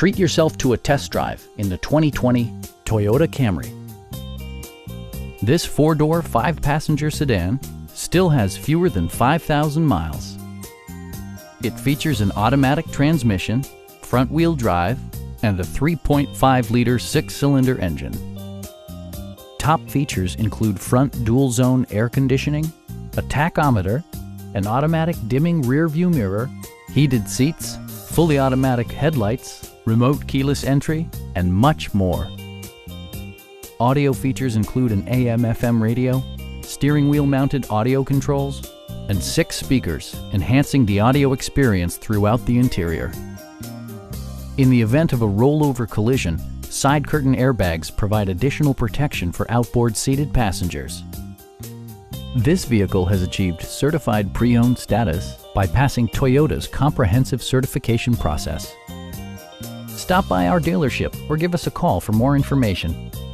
Treat yourself to a test drive in the 2020 Toyota Camry. This four-door, five-passenger sedan still has fewer than 5,000 miles. It features an automatic transmission, front-wheel drive, and a 3.5-liter six-cylinder engine. Top features include front dual-zone air conditioning, a tachometer, an automatic dimming rear-view mirror, heated seats, fully automatic headlights, remote keyless entry, and much more. Audio features include an AM/FM radio, steering wheel mounted audio controls, and 6 speakers, enhancing the audio experience throughout the interior. In the event of a rollover collision, side curtain airbags provide additional protection for outboard seated passengers. This vehicle has achieved certified pre-owned status by passing Toyota's comprehensive certification process. Stop by our dealership or give us a call for more information.